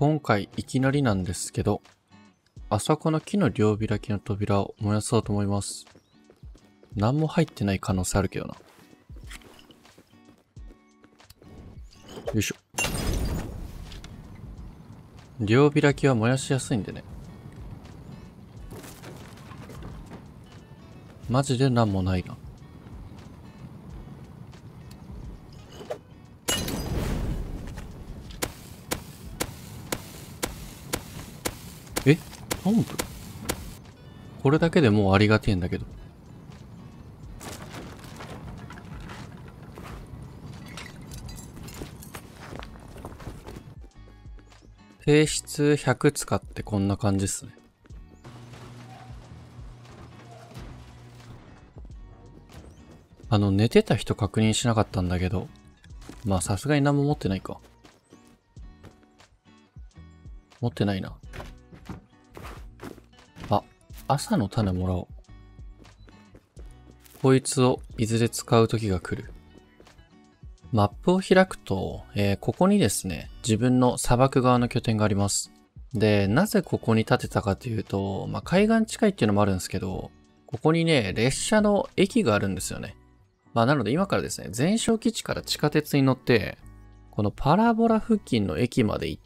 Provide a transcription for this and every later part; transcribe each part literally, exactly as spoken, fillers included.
今回いきなりなんですけど、あそこの木の両開きの扉を燃やそうと思います。何も入ってない可能性あるけどな。よいしょ。両開きは燃やしやすいんでね。マジで何もないな。え？トンプ？これだけでもうありがてえんだけど。提出ひゃく使ってこんな感じっすね。あの、寝てた人確認しなかったんだけど、まあさすがに何も持ってないか。持ってないな。あ、朝の種もらおう。こいつをいずれ使う時が来る。マップを開くと、えー、ここにですね、自分の砂漠側の拠点があります。で、なぜここに建てたかというと、まあ、海岸近いっていうのもあるんですけど、ここにね、列車の駅があるんですよね。まあ、なので今からですね、前哨基地から地下鉄に乗って、このパラボラ付近の駅まで行って、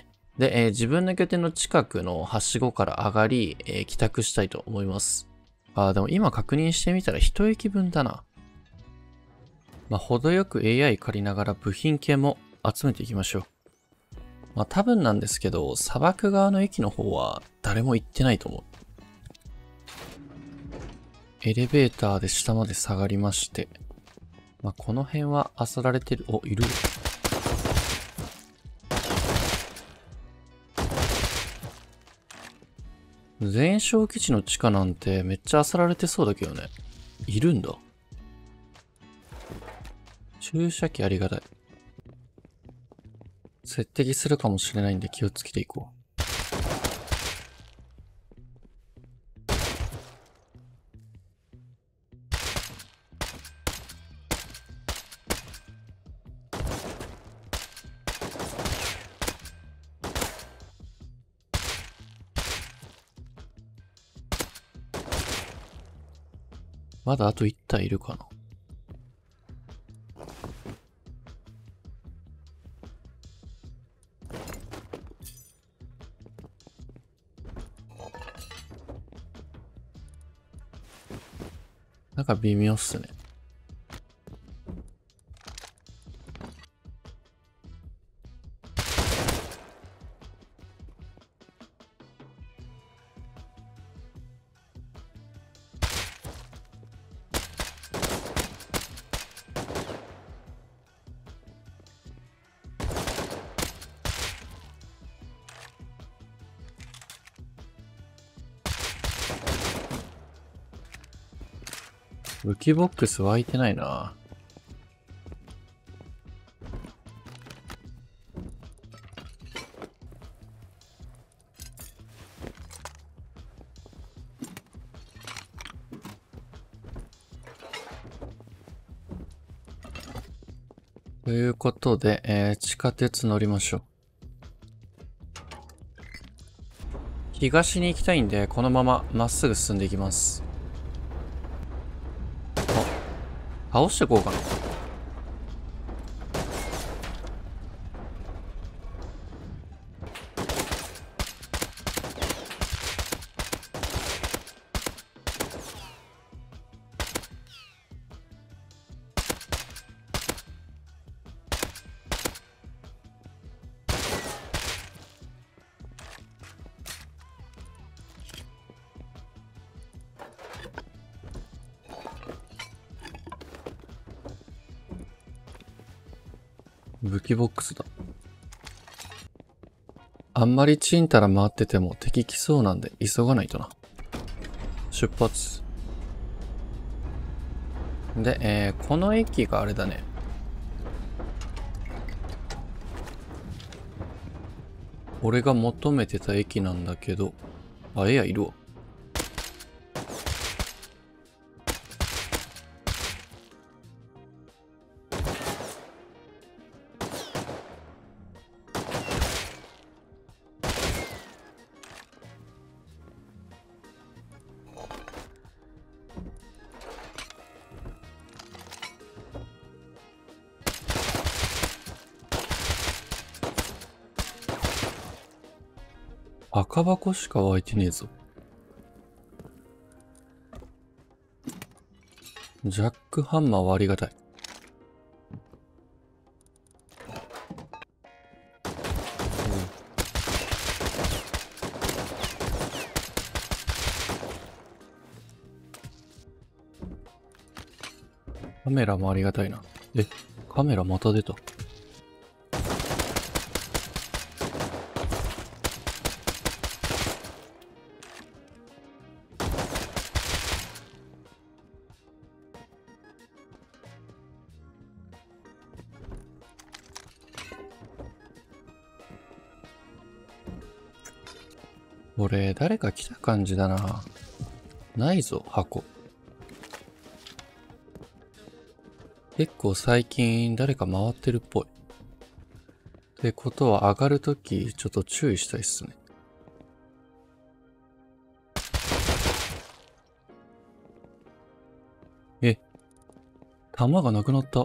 で、えー、自分の拠点の近くのはしごから上がり、えー、帰宅したいと思います。あー、でも今確認してみたら一駅分だな。まあ、程よく エーアイ 借りながら部品系も集めていきましょう。まあ、多分なんですけど、砂漠側の駅の方は誰も行ってないと思う。エレベーターで下まで下がりまして。まあ、この辺は漁られてる。お、いるよ。前哨基地の地下なんてめっちゃ漁られてそうだけどね。いるんだ。注射器ありがたい。接敵するかもしれないんで気をつけていこう。まだあといち体いるかな。なんか微妙っすね。武器ボックス湧いてないな。ということで、えー、地下鉄乗りましょう。東に行きたいんで、このまままっすぐ進んでいきます。あ、倒していこうかな。武器ボックスだ。あんまりチンタラ回ってても敵来そうなんで急がないとな。出発。で、えー、この駅があれだね。俺が求めてた駅なんだけど。あ、エアいるわ。 赤箱しか湧いてねえぞ。ジャックハンマーはありがたい。カメラもありがたいな。え、カメラまた出た。これ、誰か来た感じだな。ないぞ、箱。結構最近誰か回ってるっぽい。ってことは上がるときちょっと注意したいっすね。え、弾がなくなった。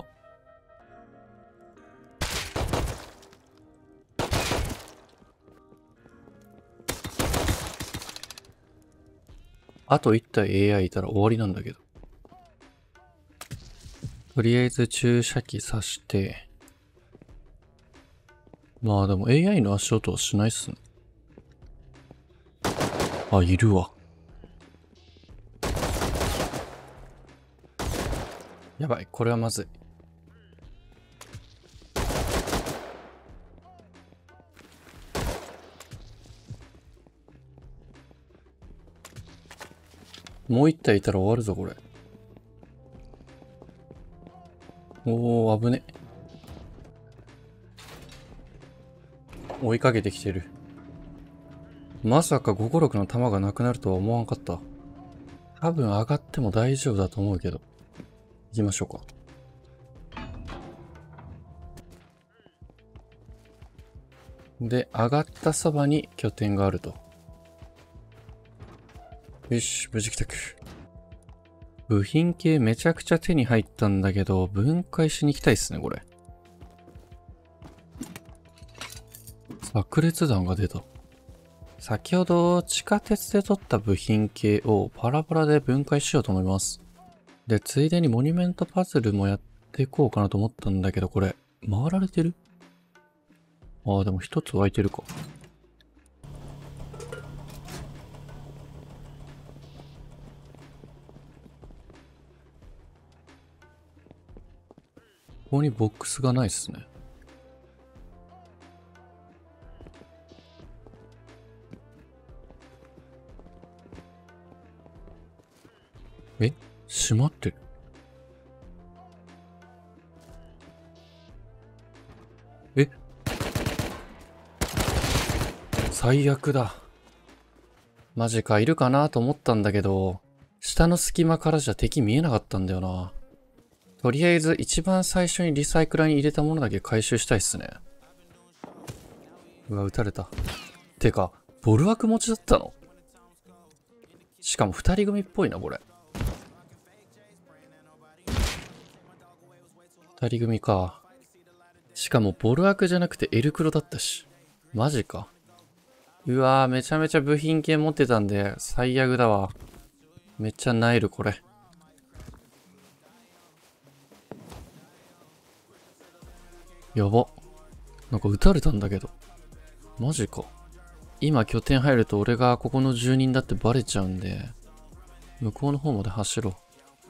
あといち体 エーアイ いたら終わりなんだけど。とりあえず注射器刺して。まあでも エーアイ の足音はしないっすね。あ、いるわ。やばい、これはまずい。もう一体いたら終わるぞ、これ。おー、危ね。追いかけてきてる。まさかごごろくの弾がなくなるとは思わんかった。多分上がっても大丈夫だと思うけど。行きましょうか。で、上がったそばに拠点があると。よし、無事帰宅。部品系めちゃくちゃ手に入ったんだけど、分解しに行きたいっすね、これ。炸裂弾が出た。先ほど地下鉄で取った部品系をパラパラで分解しようと思います。で、ついでにモニュメントパズルもやっていこうかなと思ったんだけど、これ、回られてる？ああ、でも一つ湧いてるか。ここにボックスがないっすね。え？閉まってる。え？最悪だ。マジか、いるかなと思ったんだけど、下の隙間からじゃ敵見えなかったんだよな。とりあえず一番最初にリサイクラーに入れたものだけ回収したいっすね。うわ、撃たれた。てか、ボル枠持ちだったの？しかも二人組っぽいな、これ。二人組か。しかもボル枠じゃなくてエルクロだったし。マジか。うわー、めちゃめちゃ部品系持ってたんで、最悪だわ。めっちゃナイル、これ。やば。なんか撃たれたんだけど。マジか。今拠点入ると俺がここの住人だってバレちゃうんで、向こうの方まで走ろう。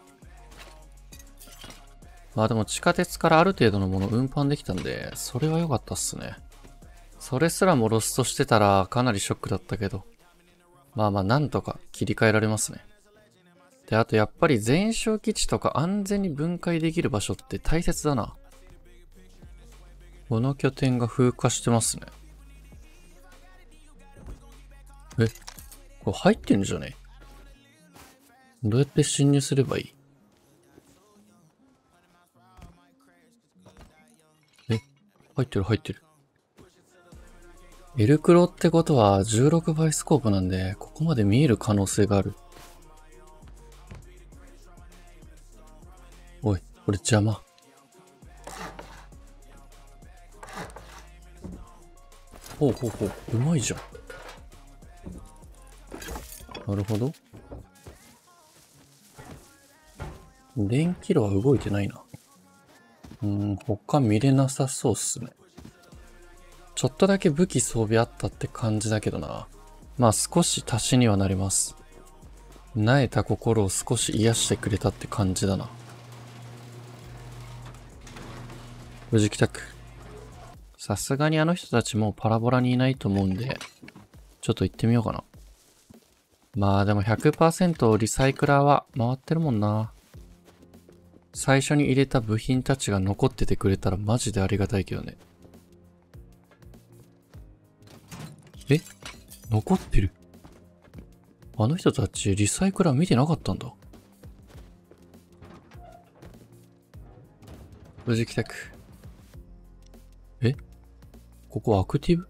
まあでも地下鉄からある程度のもの運搬できたんで、それは良かったっすね。それすらもロストしてたらかなりショックだったけど。まあまあなんとか切り替えられますね。で、あとやっぱり全焼基地とか安全に分解できる場所って大切だな。この拠点が風化してますね。え？これ入ってんじゃね？どうやって侵入すればいい？え？入ってる入ってる。エルクロってことはじゅうろくばいスコープなんで、ここまで見える可能性がある。おい、これ邪魔。ほうほうほう、うまいじゃん。 なるほど。電気炉は動いてないな。うーん、他見れなさそうっすね。ちょっとだけ武器装備あったって感じだけどな。まあ少し足しにはなります。萎えた心を少し癒してくれたって感じだな。無事帰宅。さすがにあの人たちもうパラボラにいないと思うんで、ちょっと行ってみようかな。まあでも ひゃくパーセント リサイクラーは回ってるもんな。最初に入れた部品たちが残っててくれたらマジでありがたいけどね。え？残ってる？あの人たちリサイクラー見てなかったんだ。無事帰宅。え？ここアクティブ？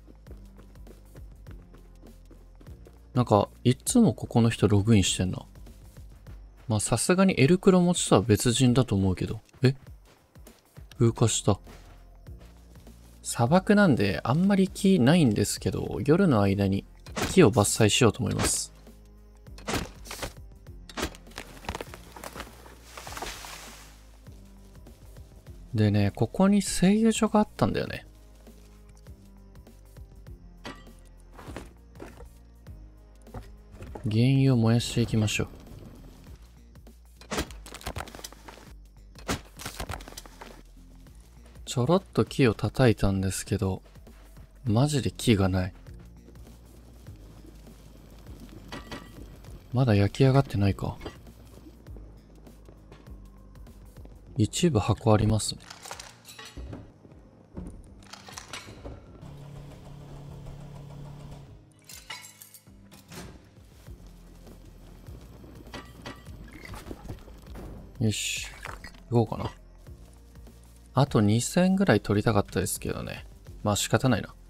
なんか、いつもここの人ログインしてんな。まあさすがにエルクロ持ちとは別人だと思うけど。え？風化した。砂漠なんであんまり木ないんですけど、夜の間に木を伐採しようと思います。でね、ここに製油所があったんだよね。原油を燃やしていきましょう。ちょろっと木を叩いたんですけど、マジで木がない。まだ焼き上がってないか。一部箱ありますね。よし。行こうかな。あとにせんぐらい取りたかったですけどね。まあ仕方ないな。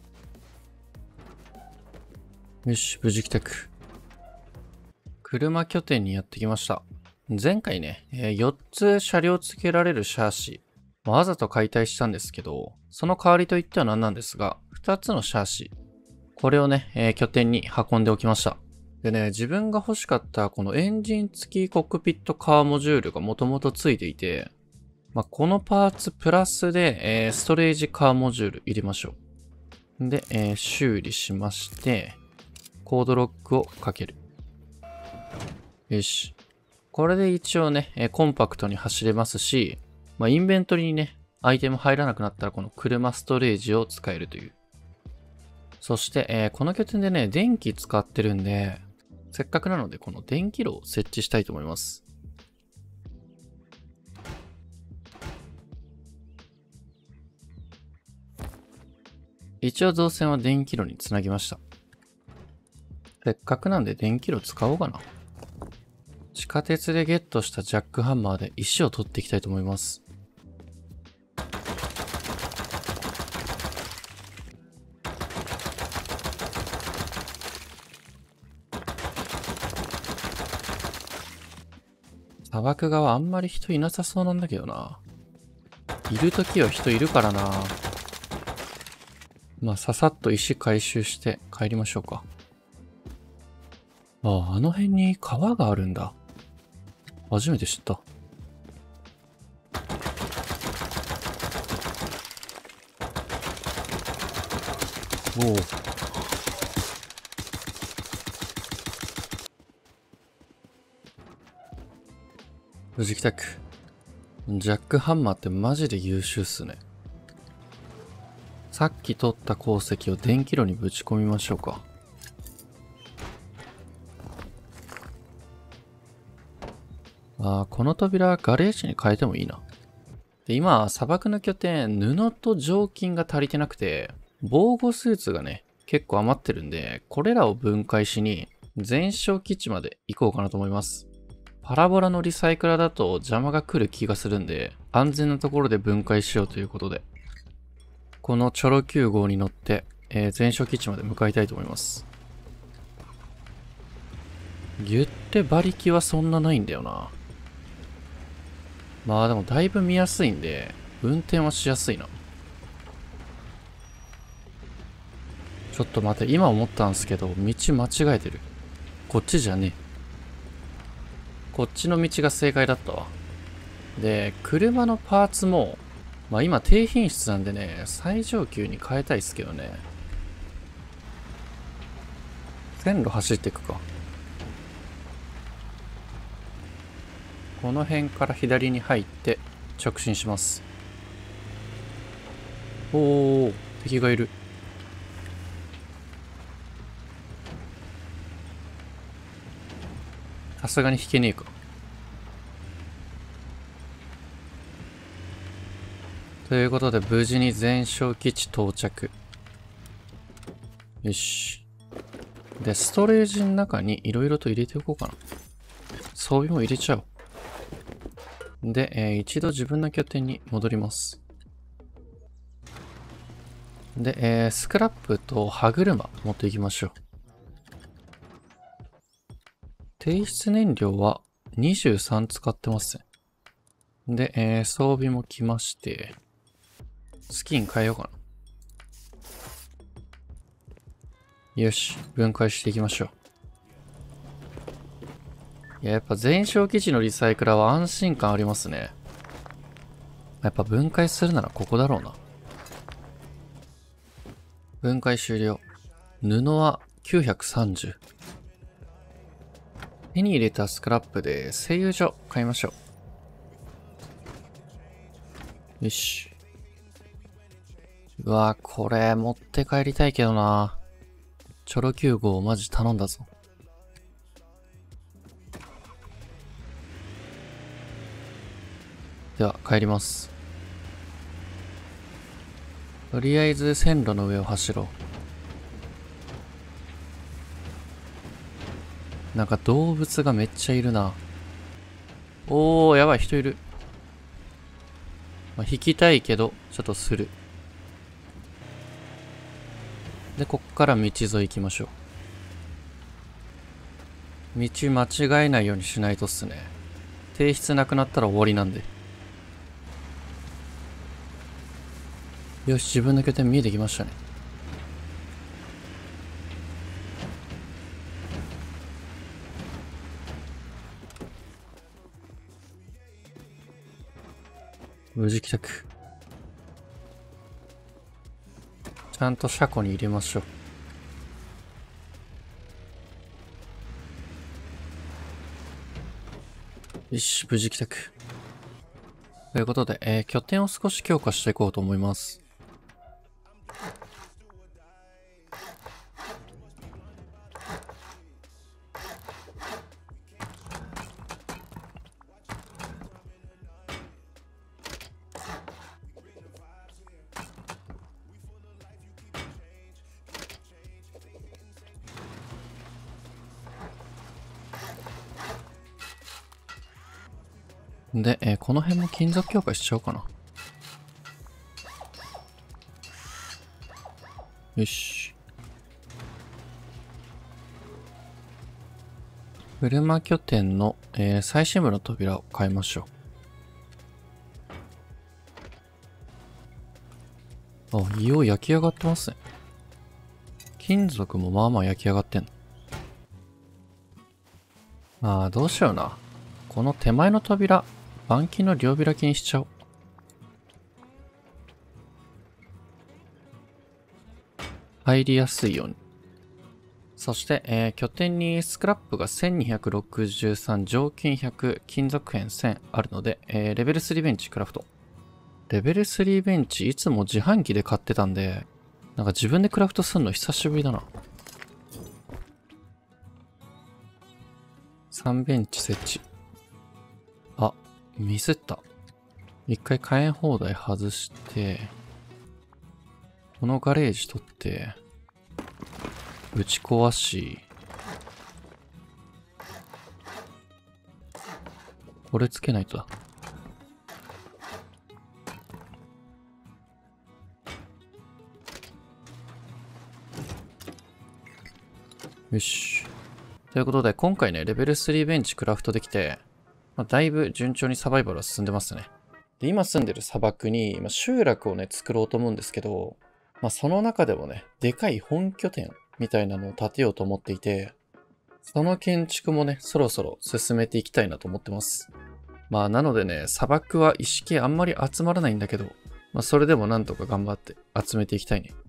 よし、無事帰宅。車拠点にやってきました。前回ね、えー、よっつ車両付けられるシャーシ、わざと解体したんですけど、その代わりといっては何なんですが、ふたつのシャーシ、これをね、えー、拠点に運んでおきました。でね、自分が欲しかったこのエンジン付きコックピットカーモジュールがもともと付いていて、まあ、このパーツプラスで、えー、ストレージカーモジュール入れましょう。で、えー、修理しまして、コードロックをかける。よし。これで一応ね、えー、コンパクトに走れますし、まあ、インベントリにね、アイテム入らなくなったらこの車ストレージを使えるという。そして、えー、この拠点でね、電気使ってるんで、せっかくなのでこの電気炉を設置したいと思います。一応造船は電気炉につなぎました。せっかくなんで電気炉使おうかな。地下鉄でゲットしたジャックハンマーで石を取っていきたいと思います。砂漠側あんまり人いなさそうなんだけどな。いるときは人いるからな。まあ、ささっと石回収して帰りましょうか。ああ、あの辺に川があるんだ。初めて知った。おお。無事帰宅。ジャックハンマーってマジで優秀っすね。さっき取った鉱石を電気炉にぶち込みましょうか。ああ、この扉ガレージに変えてもいいな。で、今、砂漠の拠点、布と雑巾が足りてなくて、防護スーツがね、結構余ってるんで、これらを分解しに、全焼基地まで行こうかなと思います。パラボラのリサイクラーだと邪魔が来る気がするんで、安全なところで分解しようということで、このチョロきゅう号に乗って、えー、全焼基地まで向かいたいと思います。言って馬力はそんなないんだよな。まあでもだいぶ見やすいんで、運転はしやすいな。ちょっと待って、今思ったんですけど、道間違えてる。 こっちじゃねえ。こっちの道が正解だったわ。で、車のパーツも、まあ今低品質なんでね、最上級に変えたいっすけどね。線路走っていくか。この辺から左に入って直進します。おー、敵がいる。さすがに引けねえか。ということで無事に全焼基地到着。よし。で、ストレージの中にいろいろと入れておこうかな。装備も入れちゃおう。で、えー、一度自分の拠点に戻ります。で、えー、スクラップと歯車持っていきましょう。提出燃料はにじゅうさん使ってますね。で、えー、装備も来まして、スキン変えようかな。よし、分解していきましょう。いや、やっぱ全焼基地のリサイクラーは安心感ありますね。やっぱ分解するならここだろうな。分解終了。布はきゅうひゃくさんじゅう。手に入れたスクラップで製油所買いましょう。よし。うわぁ、これ持って帰りたいけどな。チョロきゅう号マジ頼んだぞ。では帰ります。とりあえず線路の上を走ろう。なんか動物がめっちゃいるな。おー、やばい、人いる。まあ、引きたいけど、ちょっとする。で、こっから道沿い行きましょう。道間違えないようにしないとっすね。提出なくなったら終わりなんで。よし、自分の拠点見えてきましたね。無事帰宅。ちゃんと車庫に入れましょう。よし、無事帰宅。ということで、えー、拠点を少し強化していこうと思います。で、えー、この辺も金属強化しちゃおうかな。よし。車拠点の、えー、最深部の扉を変えましょう。あ、硫黄焼き上がってますね。金属もまあまあ焼き上がってんの。ああ、どうしような。この手前の扉、板金の両開きにしちゃおう。入りやすいように。そして、えー、拠点にスクラップがせんにひゃくろくじゅうさん、合金ひゃく、金属片せんあるので、えー、レベルスリーベンチクラフト。レベルスリーベンチいつも自販機で買ってたんで、なんか自分でクラフトすんの久しぶりだな。さんベンチ設置。あ、ミスった。一回火炎放題外して、このガレージ取って、打ち壊し、これつけないとだ。よし。ということで、今回ね、レベルスリーベンチクラフトできて、まあ、だいぶ順調にサバイバルは進んでますね。で、今住んでる砂漠に、まあ、集落をね、作ろうと思うんですけど、まあ、その中でもね、でかい本拠点みたいなのを建てようと思っていて、 その建築もね、そろそろ進めていきたいなと思ってます。まあ、なのでね、砂漠は石系あんまり集まらないんだけど、まあ、それでもなんとか頑張って集めていきたいね。